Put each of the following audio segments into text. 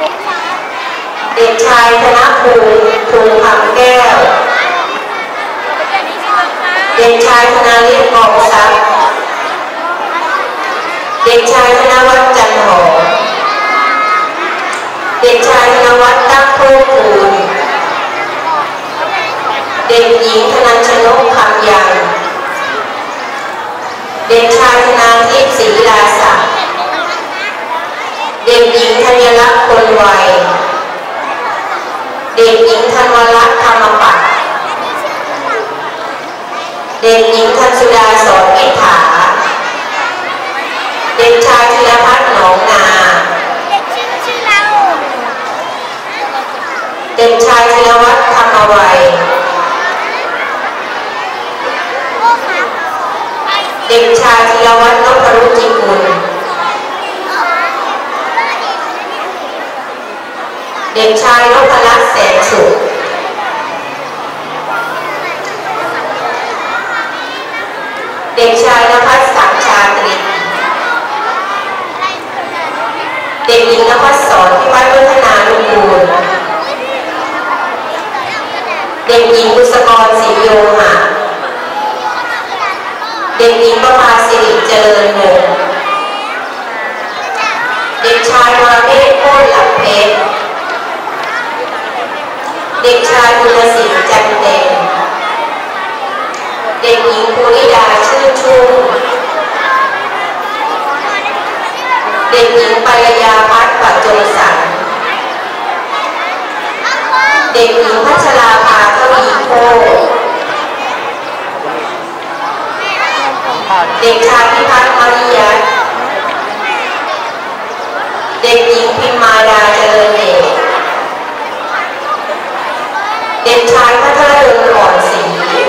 เด็กชายธนภูมิภูมิคำแก้วเด็กชายธนาลิศกองทรัพย์เด็กชายธนวัฒน์จันหอมเด็กชายธนวัฒน์ตั้งโพคูณเด็กหญิงธนัญชนกคำยังเด็กชายธนาทิพย์ศรีลาศักดิ์เด็กหญิงธัญลักษณ์คนไวเด็กหญิงธันวรัตน์ธรรมปัตย์เด็กหญิงธัญสุดาสอนวิถาเด็กชายธีรพัฒน์หนองนาเด็กชายธีรวัฒน์ธรรมวัยเด็กชายธีรวัฒน์นพรุจิกุลเด็กชายนพรัตน์แสนสุขเด็กชายณภัสสังชาตรีเด็กหญิงณภัสสรพิวัฒน์วัฒนานุกูลเด็กหญิงบุษกรศรีโยหะเด็กหญิงประภาสิริเจริญวงศ์เด็กชายวรเมธโคตรหลักเพชรเด็กชายบุญศิลป์จันเต็มเด็กหญิงภูริดาชื่นชุ่มเด็กหญิงปรยาพัฒน์ปัจจงสรรค์เด็กหญิงพัชราภาทวีโคเด็กชายพิพัฒน์มริยัตเด็กหญิงพิมมาดาเจริญเดชเด็กชายพัทรดลอ่อนศรี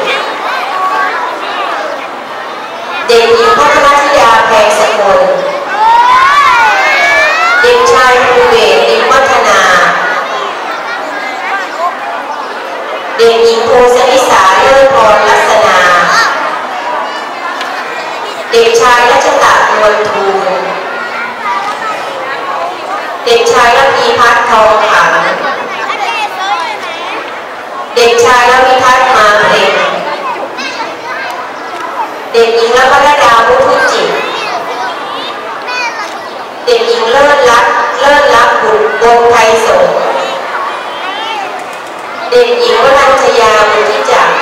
เด็กหญิงพัทรธิดาแพงสกุลเด็กชายภูเบศริมวัฒนาเด็กหญิงโพสนิสาเลิศพรลักษณาเด็กชายรัชตะนวลทูลเด็กชายระพีพัฒน์ทองขันเด็กชายระพิพัฒน์มาเพ็ญเด็กหญิงละพัฒดามุทุจิตเด็กหญิงเลิศรักบุตรวงไทยสงฆ์เด็กหญิงวรัญชยาบุญทิจักร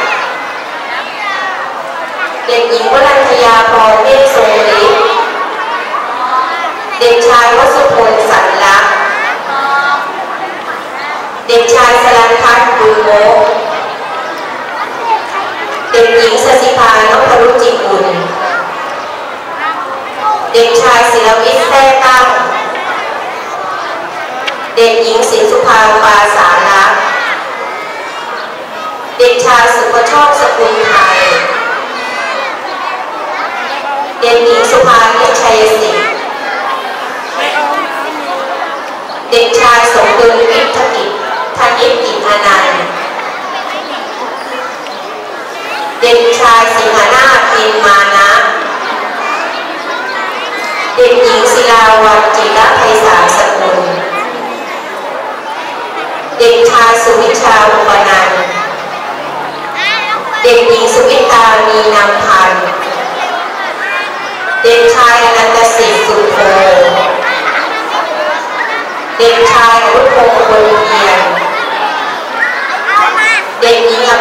เด็กหญิงวรัญชยาพรเมฆทรงฤทธิ์เด็กชายวสุพลสันลักษณ์เด็กชายสรัญพัฒน์บุญโมกเด็กหญิงสศิภานพรุจิกุลเด็กชายศิลวิทย์แท้ตั้งเด็กหญิงศิลสุภาปาสาลักษณ์เด็กชายสุภโชคสกุลไทยเด็กหญิงสุภานิชัยศิษย์เด็กชายสมบูรณ์วิทย์กิจธนิตกิจอนันต์เด็กชายสิงหนาถอินมานะเด็กหญิงศิลาวันจิรไพศาลสกุลเด็กชายสุวิชาอุปนันท์เด็กหญิงสุวิตามีนำพันธ์เด็กชายอนันตสิทธิ์สุโธเด็กชายอนุพงศ์คนเพียรเด็กหญิงอ